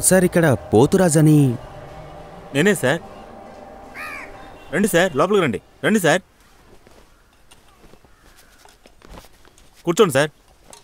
Sir ఇక్కడ పోతురాజ్ అని. నేనే సార్. రండి సార్, లోపలికి రండి. రండి సార్, కూర్చోండి సార్.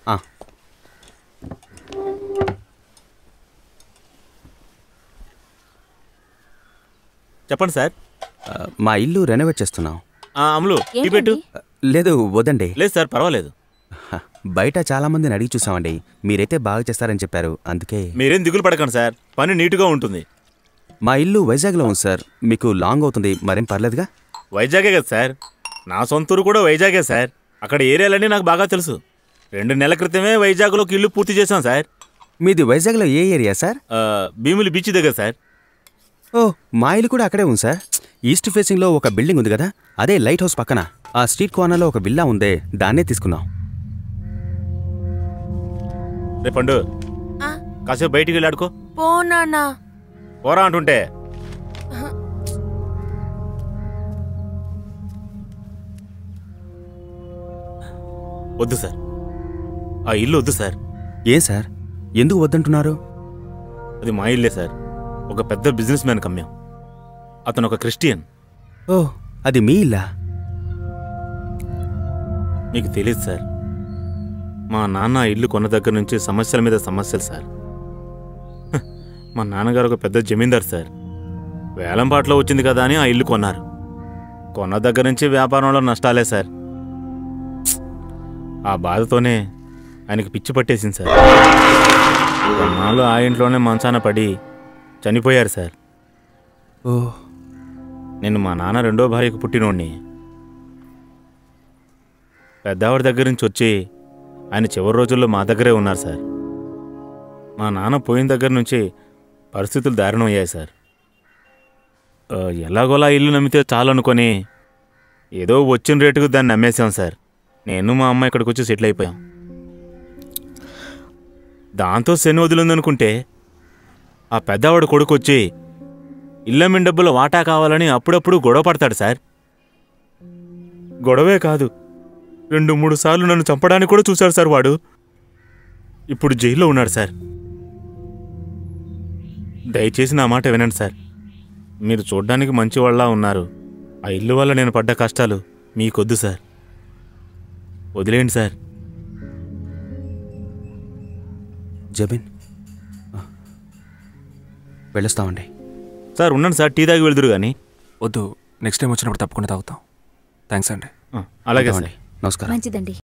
చెప్పండి సార్. మా ఇల్లు రెనోవేట్ చేస్తున్నాం. అమలు టీ పెట్టు. లేదు వద్దండి. లేదు సార్, పర్వాలేదు. బయట చాలా మందిని అడిగి చూసామండి, మీరైతే బాగా చేస్తారని చెప్పారు, అందుకే. మీరేం దిగులు పడకండి సార్, పని నీట్గా ఉంటుంది. మా ఇల్లు వైజాగ్లో ఉంది సార్, మీకు లాంగ్ అవుతుంది, మరేం పర్లేదుగా. వైజాగే కదా సార్, నా సొంతూరు కూడా వైజాగే సార్. అక్కడ ఏరియాలన్నీ నాకు బాగా తెలుసు. 2 నెలల క్రితమే వైజాగ్లోకి ఇల్లు పూర్తి చేశాం సార్. మీది వైజాగ్లో ఏ ఏరియా సార్? భీములి బీచ్ దగ్గర సార్. ఓ, మా ఇల్లు కూడా అక్కడే ఉంది సార్. ఈస్ట్ ఫేసింగ్లో ఒక బిల్డింగ్ ఉంది కదా, అదే లైట్ హౌస్ పక్కన. ఆ స్ట్రీట్ కార్నర్లో ఒక విల్లా ఉందే, దాన్నే తీసుకున్నాం. రే పండు, కాసేపు బయటికి వెళ్ళి ఆడుకో. పోరా అంటుంటే. వద్దు సార్, ఆ ఇల్లు వద్దు సార్. ఏం సార్, ఎందుకు వద్దంటున్నారు? అది మా ఇల్లే సార్, ఒక పెద్ద బిజినెస్ మ్యాన్ కమ్మాం. అతను ఒక క్రిస్టియన్. ఓ, అది మీ ఇల్లా? మీకు తెలియదు సార్, మా నాన్న ఇల్లు కొన్న దగ్గర నుంచి సమస్యల మీద సమస్యలు సార్. మా నాన్నగారు ఒక పెద్ద జమీందారు సార్. వేలంపాట్లో వచ్చింది కదా అని ఆ ఇల్లు కొన్నారు. కొన్న దగ్గర నుంచి వ్యాపారంలో నష్టాలే సార్. ఆ బాధతోనే ఆయనకి పిచ్చి పట్టేసింది సార్. కొన్నాళ్ళు ఆ ఇంట్లోనే మంచాన పడి చనిపోయారు సార్. ఓ, నేను మా నాన్న 2వ భార్యకు పుట్టినోడిని. పెద్దావిడ దగ్గర నుంచి వచ్చి ఆయన చివరి రోజుల్లో మా దగ్గరే ఉన్నారు సార్. మా నాన్న పోయిన దగ్గర నుంచి పరిస్థితులు దారుణం అయ్యాయి సార్. ఎలాగోలా ఇల్లు నమ్మితే చాలనుకొని ఏదో వచ్చిన రేటుకు దాన్ని నమ్మేశాం సార్. నేను మా అమ్మ ఇక్కడికి వచ్చి సెటిల్ అయిపోయాం. దాంతో శని వదిలిందనుకుంటే ఆ పెద్దవాడు కొడుకు వచ్చి ఇల్లమ్మిన డబ్బులు వాటా కావాలని అప్పుడప్పుడు గొడవ పడతాడు సార్. గొడవే కాదు, 2-3 సార్లు నన్ను చంపడానికి కూడా చూశాడు సార్ వాడు. ఇప్పుడు జైల్లో ఉన్నాడు సార్. దయచేసి నా మాట వినండి సార్. మీరు చూడ్డానికి మంచివాళ్ళ ఉన్నారు. ఆ ఇల్లు వల్ల నేను పడ్డ కష్టాలు మీకొద్దు సార్, వదిలేయండి సార్. జబీన్, వెళ్ళొస్తామండి. సార్ ఉండండి సార్, టీ తాగి వెళ్దురు కానీ. వద్దు, నెక్స్ట్ టైం వచ్చినప్పుడు తప్పకుండా తాగుతాం. థ్యాంక్స్ అండి. అలాగే సార్, నమస్కారం. మంచిదండి.